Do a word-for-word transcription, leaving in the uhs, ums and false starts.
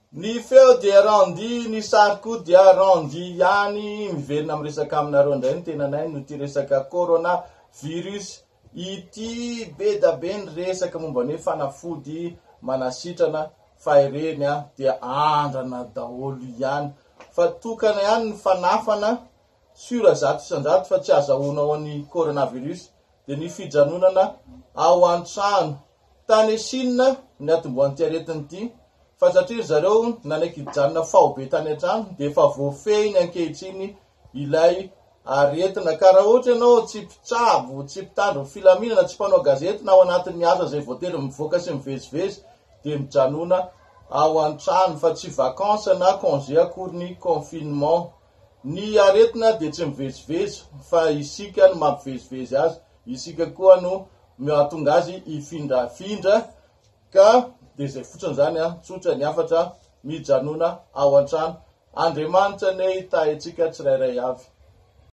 Ny feo dia randi, ny sary koa dia randi ihany. Miverina amin'ny resaka aminareo indray ny tenanay no ty resaka corona virus. Ity be da be ny resaka momba ny fanafody manasitrana fa ireny dia andrana daholo ihany. Fa tokana ihany ny fanafana sura zato isanjato fa tsy azahoanao ny coronavirus dia ny fijanonana ao an-trano. Tany Chine ny atombohan'ny ty aretiny ty. Fa satria zareo nanaiky hijanona fao be tany an-trano dia efa voafehiny ankehitriny ilay aretina. Karaha ohatra ianao tsy mpitsabo, tsy mpitandro filaminana, tsy mpanao gazety na ao anatin'ny asa zay voatery mivoaka sy mivezivezy dia mijanona ao an-trano fa tsy vacances na congé akory ny confinement. Ny aretina dia tsy mivezivezy fa isika no mampivezivezy azy, isika koa no mahatonga azy ifindrafindra ka dia zay fotsiny zany tsotra ny afatra mijanona ao an-trano. Andriamanitra ne tahitsika tsirairay avy.